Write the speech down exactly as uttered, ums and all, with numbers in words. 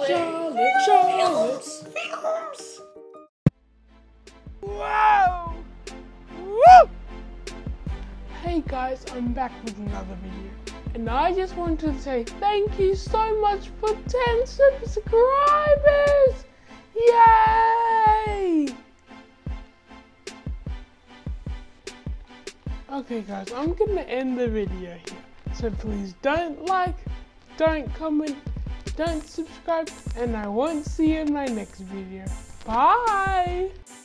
Charlotte, Charlotte. Films. Wow! Woo! Hey guys, I'm back with another video. And I just wanted to say thank you so much for ten subscribers! Yay! Okay guys, I'm gonna end the video here. So please don't like, don't comment, don't subscribe, and I won't see you in my next video. Bye!